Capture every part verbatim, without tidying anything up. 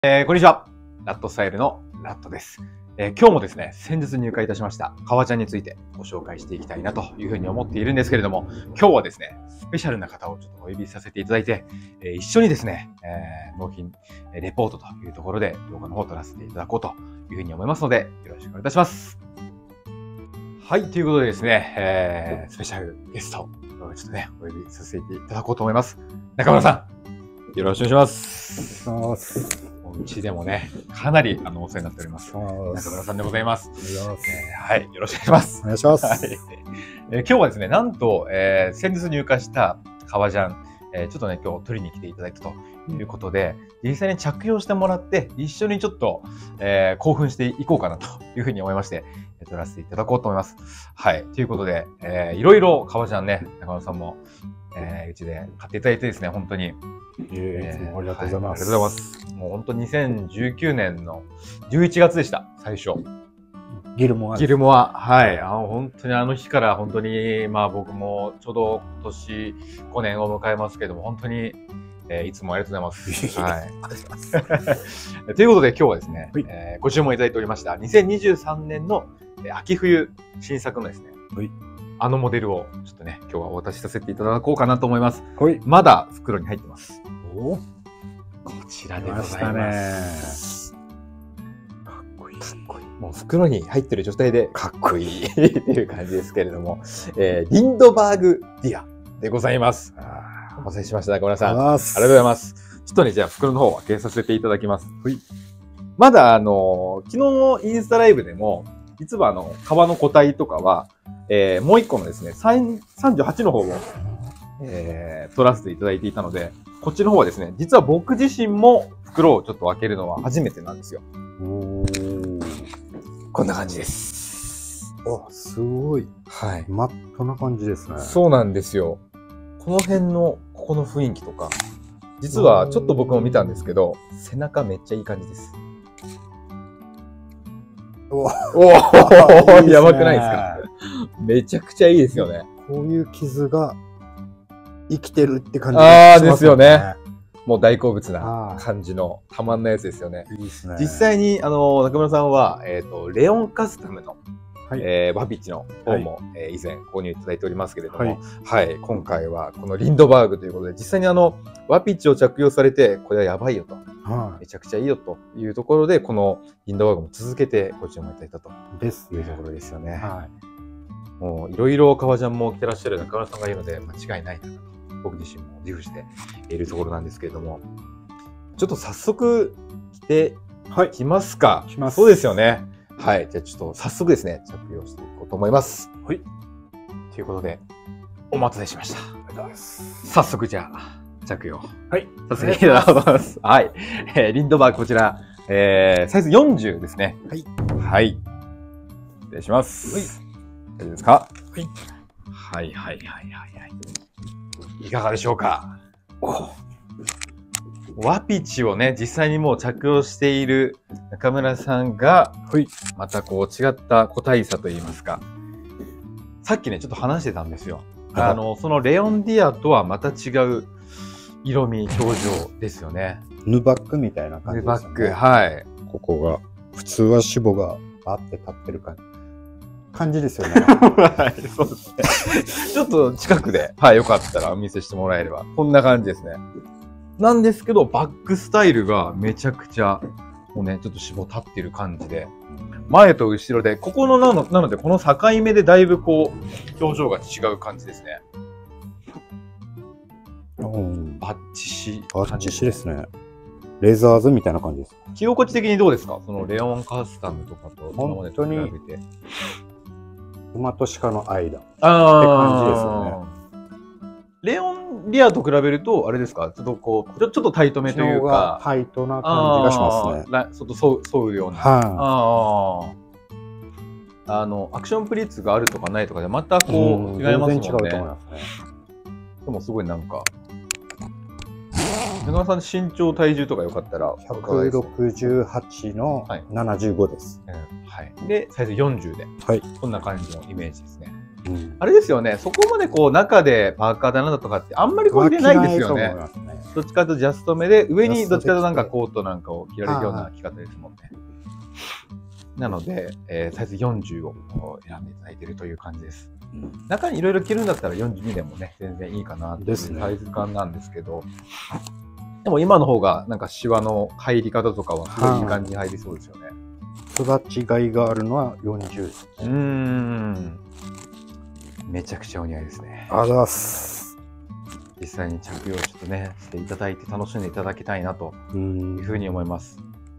えー、こんにちは。ラットスタイルのラットです。えー、今日もですね、先日入会いたしました革ジャンについてご紹介していきたいなというふうに思っているんですけれども、今日はですね、スペシャルな方をちょっとお呼びさせていただいて、えー、一緒にですね、えー、納品レポートというところで動画の方を撮らせていただこうというふうに思いますので、よろしくお願いいたします。はい、ということでですね、えー、スペシャルゲストをちょっとね、お呼びさせていただこうと思います。中村さん、よろしくお願いします。 お願いします。 うちでもね、かなりあのお世話になっております。中村さんでございます。えー、はい、よろしくお願いします。 お願いします。 はい、えー、今日はですね、なんと、えー、先日入荷した革ジャン、えー、ちょっとね、今日取りに来ていただくということで、実際に着用してもらって、一緒にちょっと、えー、興奮していこうかなというふうに思いまして、撮らせていただこうと思います。はい、ということで、えー、いろいろ革ジャンね、中村さんも、えー、うちで買っていただいてですね、本当に。 えー、いつもありがとうございます。 はい、ありがとうございます。もう本当にせんじゅうきゅうねんのじゅういちがつでした、最初。 ギルモア。 ギルモア。はい。あの本当にあの日から本当に、まあ僕もちょうど今年ごねんを迎えますけども、本当に、えー、いつもありがとうございます。はい。ありがとうございます。ということで今日はですね、えー、ご注文いただいておりました、にせんにじゅうさんねんの秋冬新作のですね、はい、あのモデルをちょっとね、今日はお渡しさせていただこうかなと思います。はい、まだ袋に入ってます。お、こちらでございます。かっこいい。かっこいい。もう袋に入ってる状態でかっこいいっていう感じですけれども、えー、リンドバーグディアでございます。お待たせしました、中村さん。ありがとうございます。ちょっとね、じゃあ袋の方を開けさせていただきます。はい、まだあの、昨日のインスタライブでも、実はあの、革の個体とかは、えー、もう一個のですね、さんじゅうはちの方を、えー、取らせていただいていたので、こっちの方はですね、実は僕自身も袋をちょっと開けるのは初めてなんですよ。おー、こんな感じです。 あ、すごい。はい。マットな感じですね。 そうなんですよ。この辺の、ここの雰囲気とか、実はちょっと僕も見たんですけど、背中めっちゃいい感じです。おお、やばくないですか？めちゃくちゃいいですよね。 こういう傷が生きてるって感じがしますね。ああ、ですよね。もう大好物な感じのたまんないやつですよね。いいですね。実際に、あの、中村さんは、えっと、レオンカスタムの、はい、えー、ワピッチの方も、はい、えー、以前購入いただいておりますけれども、はい、はい、今回はこのリンドバーグということで、実際にあの、ワピッチを着用されて、これはやばいよと。はい、めちゃくちゃいいよというところで、このリンドバーグも続けてご注文いただいたというところですよね。はい、もういろいろ革ジャンも着てらっしゃる中村さんがいるので間違いないなと僕自身も自負しているところなんですけれども、ちょっと早速着てきますか。はい、そうですよね。はい。じゃあちょっと早速ですね、着用していこうと思います。はい。ということで、お待たせしました。ありがとうございます。早速じゃあ、着用。はい。させていただきます。はい。えー、リンドバーグこちら、えー、サイズよんじゅうですね。はい。はい。失礼します。はい。大丈夫ですか？はい。はいはいはいはいはい。いかがでしょうか？ワピチをね、実際にもう着用している中村さんが、はい。またこう違った個体差といいますか。さっきね、ちょっと話してたんですよ。あの、そのレオンディアとはまた違う色味、表情ですよね。 ヌバックみたいな感じですね。 ヌバック、はい。 ここが、普通は脂肪がバーって立ってる感じ。感じですよね。 はい、そうですね。ちょっと近くで、はい、よかったらお見せしてもらえれば、こんな感じですね。なんですけど、バックスタイルがめちゃくちゃ、もうね、ちょっと脂肪立ってる感じで、前と後ろで、ここのなの、なので、この境目でだいぶこう、表情が違う感じですね。バッチシ。 バッチシですね。レザーズみたいな感じです。 着心地的にどうですか？そのレオンカスタムとかと今までと比べて。 馬と鹿の間って感じですよね。 レオンリアと比べると、あれですか？ちょっとこう、ちょっとタイトめというか。 タイトな感じがしますね。 ちょっと沿うような。はい。あの、アクションプリッツがあるとかないとかで、またこう、違いますもんね。全然違うと思いますね。でもすごいなんか、中村さん身長体重とかよかったらひゃくろくじゅうはちのななじゅうごです。 はい。で、サイズよんじゅうで、はい、こんな感じのイメージですね。 うんあれですよね、そこまでこう中でパーカーだなんだとかってあんまりこう入れないですよね。 まあ着ないと思いますねどっちかというとジャスト目で、上にどっちかというとなんかジャストコートなんかを着られるような着方ですもんね。なので、えーサイズよんじゅうを選んでいただいているという感じです。 うん中にいろいろ着るんだったらよんじゅうにでもね、全然いいかなっていうですねサイズ感なんですけど、でも今の方がなんかシワの入り方とかはすごいいい感じに入りそうですよね。 育ちがいがあるのはよんじゅうですうーん。めちゃくちゃお似合いですね。 あざっす。 実際に着用ちょっとね、していただいて楽しんでいただきたいなとうんいうふうに思います。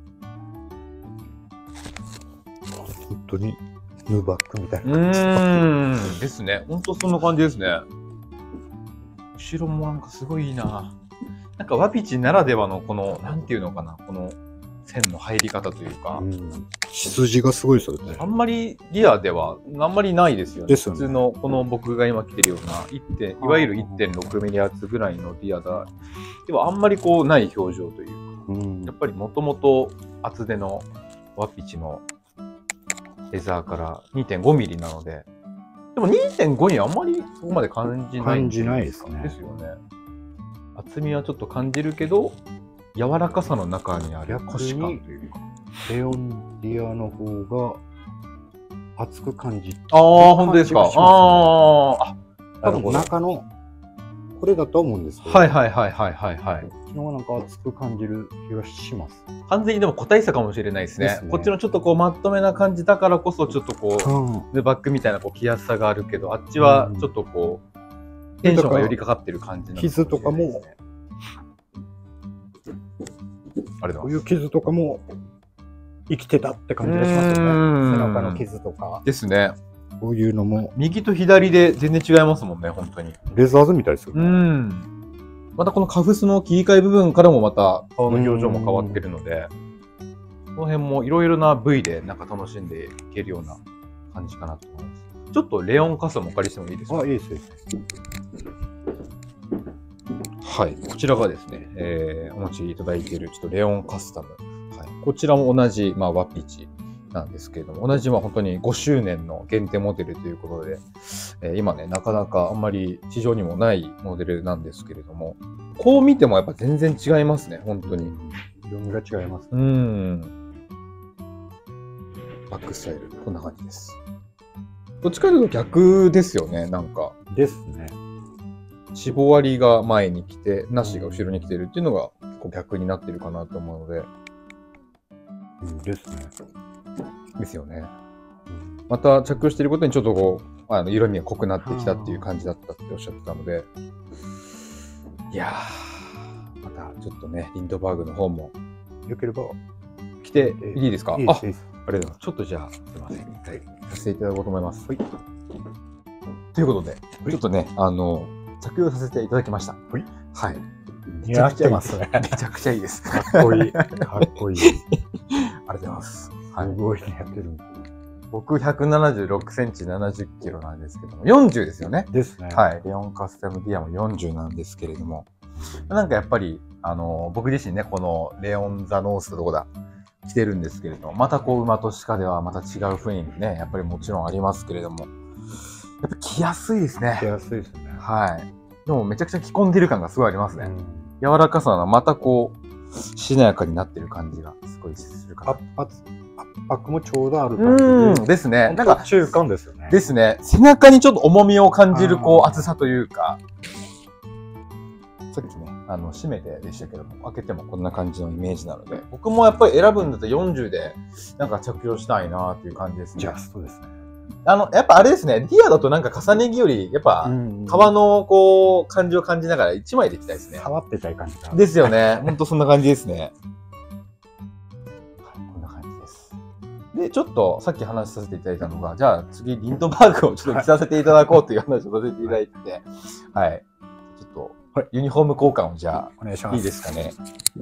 本当にヌーバックみたいうな感じ。 ーん。ですね。ほんとそんな感じですね。後ろもなんかすごいいいな。なんかワピチならではのこの、なんていうのかな、この線の入り方というか、 うん血筋がすごいですよね。 あんまりリアではあんまりないですよね。 ですよね普通のこの僕が今着てるようないってんいわゆる いってんろくミリ厚ぐらいのリアだ。ではあんまりこうない表情というか、 うんやっぱりもともと厚手のワピチのレザーから にてんごミリなので、でも にてんご にあんまりそこまで感じない。 感じないですねですよね。厚みはちょっと感じるけど、柔らかさの中にあるコシ感というか。 レオンリアの方が厚く感じ。 ああ、本当ですか。 感じがしますねああ、あ、 多分中のこれだと思うんですけど。 はいはいはいはいはいはい。 こっちの方がなんか厚く感じる気がします。 完全にでも個体差かもしれないですね。 ですねこっちのちょっとこうまとめな感じだからこそちょっとこう、 うん。 ヌーバックみたいなこう着やすさがあるけど、あっちはちょっとこう、テンションが寄りかかってる感じなのかもしれないですね傷とかも、 あれだこういう傷とかも生きてたって感じがしますよね。 うーん背中の傷とか、 ですね。 こういうのも右と左で全然違いますもんね、本当に。 レザーズみたいですようね。 ん。またこのカフスの切り替え部分からもまた顔の表情も変わってるので、この辺もいろいろな部位でなんか楽しんでいけるような感じかなと思います。ちょっとレオンカスタムお借りしてもいいですか？ あ、いいですよ。 はい、こちらがですね、えーお持ちいただいているちょっとレオンカスタム。はい、こちらも同じ、まあ、ワピチなんですけれども、同じは本当にごしゅうねんの限定モデルということで、えー今ね、なかなかあんまり市場にもないモデルなんですけれども、こう見てもやっぱ全然違いますね、本当に。 色味が違います。 うーん。バックスタイル、こんな感じです。どっちかというと逆ですよね、なんか。 ですね。 絞割りが前に来て、なしが後ろに来てるっていうのが結構逆になってるかなと思うので。 うん、ですね。 ですよね。 うんまた着用していることにちょっとこう、あの色味が濃くなってきたっていう感じだったっておっしゃってたので。いやー、またちょっとね、リンドバーグの方もよければ、 着ていいですか？あ、 いいですいいです。 ありがとうございます。ちょっとじゃあ、すいません。一回させていただこうと思います。はい。ということで、ちょっとね、あの、着用させていただきました。 はい。 はい。 似合ってますね。 めちゃくちゃいいです。 かっこいい。かっこいい。すありがとうございます。はい。 ごいね、やってる。 僕ひゃくななじゅうろくセンチななじゅっキロなんですけども、よんじゅうですよね。 ですね。 はい。レオンカスタムディアもよんじゅうなんですけれども、なんかやっぱり、あの、僕自身ね、このレオンザノースどこだ、着てるんですけれども、またこう馬と鹿ではまた違う雰囲気ね、やっぱりもちろんありますけれども、やっぱ着やすいですね着。やすいですね。 はい。でもめちゃくちゃ着込んでる感がすごいありますね。 うん柔らかさがまたこう、しなやかになってる感じがすごいするか圧な。 迫、圧迫もちょうどあるう感じーん、 で。 ですね。なんか、 中間ですよね。 ですね。背中にちょっと重みを感じる、こう、 あー厚さというか、さっきね、あの、締めてでしたけども、開けてもこんな感じのイメージなので、僕もやっぱり選ぶんだったらよんじゅうで、なんか着用したいなっていう感じですね。 ジャストですね。 あの、やっぱあれですね、ディアだとなんか重ね着より、やっぱ、 ん皮のこう、感じを感じながらいちまいでいきたいですね。 触ってたい感じが。 ですよね。ほんとそんな感じですね。こんな感じです。で、ちょっとさっき話させていただいたのが、じゃあ次、リンドバーグをちょっと着させていただこうという話をさせていただいて、はい。ちょっと、 はいユニフォーム交換をじゃあ、 お願いします。 いいですかね。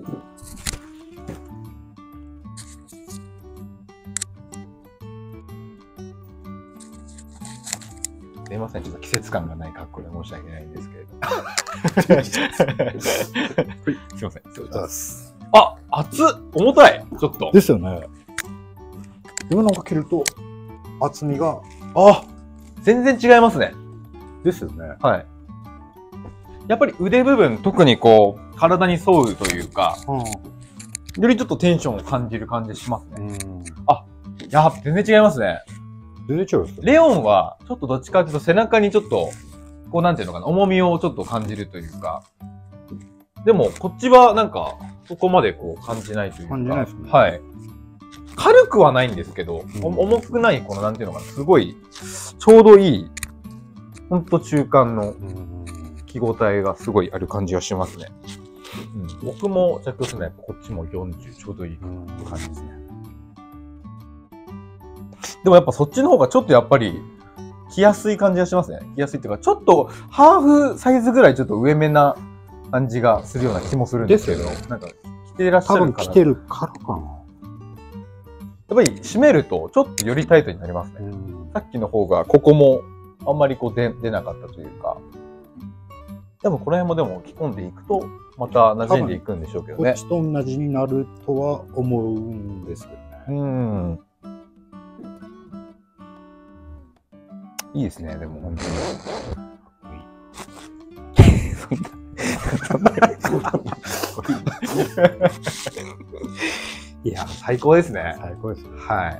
すいません、ちょっと季節感がない格好で申し訳ないんですけれど。はい、すいません。失礼しますあ、熱っ重たいちょっと。 ですよね。今なんか着ると厚みが、 あ全然違いますね。 ですよね。 はい。やっぱり腕部分、特にこう、体に沿うというか、よりちょっとテンションを感じる感じしますね。 うん。 いや、全然違いますね。 全然違うんですか？ レオンは、ちょっとどっちかというと背中にちょっと、こうなんていうのかな、重みをちょっと感じるというか。でも、こっちはなんか、そこまでこう感じないというか。 感じないですね。 はい。軽くはないんですけど、 うん、 重くない、このなんていうのかな、すごい、ちょうどいい、ほんと中間の着応えがすごいある感じがしますね。うん、僕も着用するのはこっちもよんじゅうちょうどいい感じですね。でもやっぱそっちの方がちょっとやっぱり着やすい感じがしますね。着やすいっていうか、ちょっとハーフサイズぐらいちょっと上目な感じがするような気もするんですけど、 ですよね。 なんか着てらっしゃるかな。 多分着てるからかな。 やっぱり締めるとちょっとよりタイトになりますね。 うん、 さっきの方がここもあんまりこう出出なかったというか。でもこの辺もでも着込んでいくとまた馴染んでいくんでしょうけどね。 こっちと同じになるとは思うんですけどね。 うん。いいですね、でも本当に。いや、最高ですね。 最高です。 はい。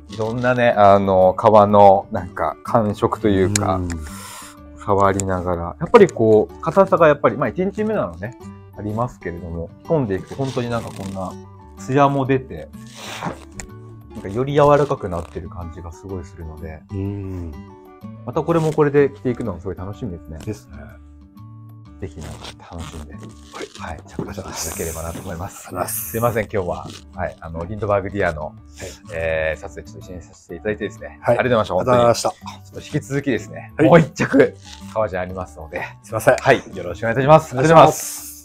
いろんなね、あの、革のなんか感触というか、うん、触りながら、やっぱりこう、硬さがやっぱり、まあいちにちめなのね、ありますけれども、着込んでいくと本当になんかこんな、ツヤも出て、なんかより柔らかくなってる感じがすごいするので、うん、またこれもこれで着ていくのがすごい楽しみですね。 ですね。 ぜひなんか楽しんで、はい、はい、着用していただければなと思います。 す, すいません、今日は、はい、あの、リンドバーグディアの、はい、えー、撮影ちょっと一緒にさせていただいてですね、はい、ありがとうございました。 ありがとうございました。 ちょっと引き続きですね、はい、もう一着、革ジャンありますので、 すいません。 はい、よろしくお願いいたします。ありがとうございます。